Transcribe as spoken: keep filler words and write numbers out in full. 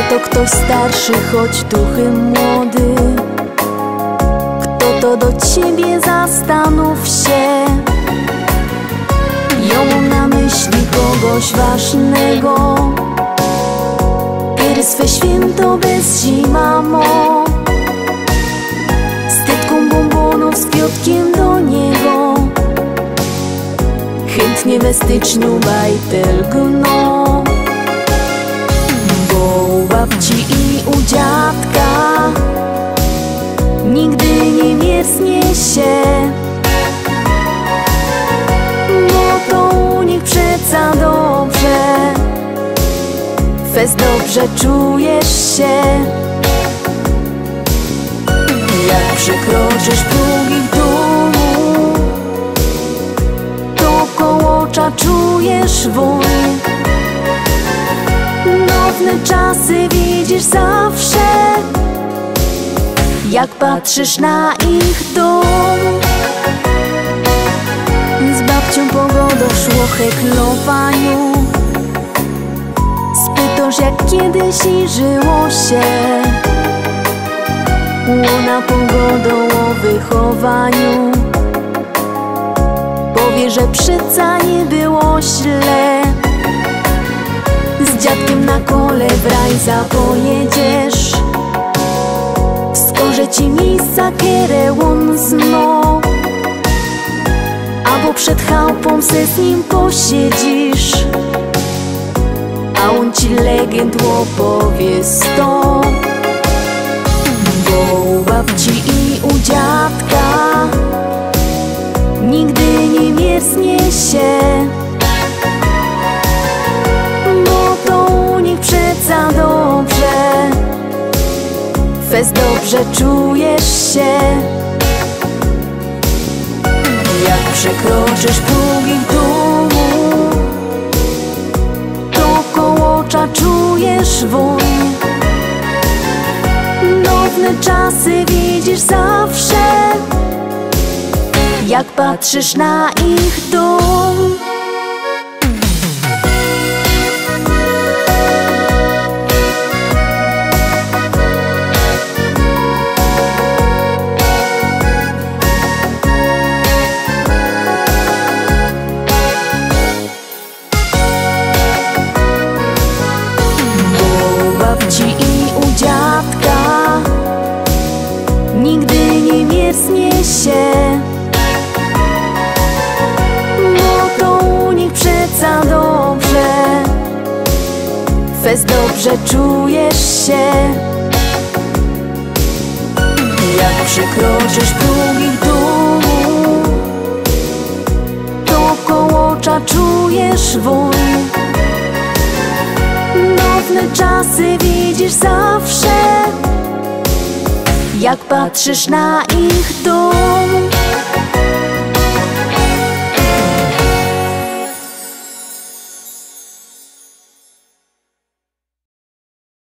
to ktoś starszy, choć duchy młody. Kto to do ciebie, zastanów się. Ja mam na myśli kogoś ważnego, kiedy swe święto bez ci, mamo. Z tytką bombonów, z kwiatkiem do niego, chętnie we styczniu bajtelku, no. Bo u babci i u dziadka nigdy nie mierznie się, bo to u nich przeca dobrze. Fest dobrze czujesz się. Jak przekroczysz próg ich domu, to kołocza czujesz woń. Nowne czasy widzisz zawsze, jak patrzysz na ich dom. Z babcią pogodą szło heklowaniu, spytasz jak kiedyś i żyło się. Łona pogodą o wychowaniu powie, że przeca nie było źle. Z dziadkiem na kole w raj zapojedziesz, wskaże ci miejsca, które on zno. Albo przed chałupą se z nim posiedzisz, a on ci legend opowie sto. Bo u babci i u dziadka nigdy nie mierznie się, bo to u nich przeca dobrze. Fest dobrze czujesz się. Jak przekroczysz próg ich domu, to kołocza czujesz woń. Nowne czasy widzisz zawsze, jak patrzysz na ich dom. Nigdy nie mierznie się, bo to u nich przeca dobrze. Fest dobrze czujesz się. Jak przekroczysz próg ich domu, to kołocza czujesz woń. Nowne czasy widzisz zawsze, jak patrzysz na ich dom.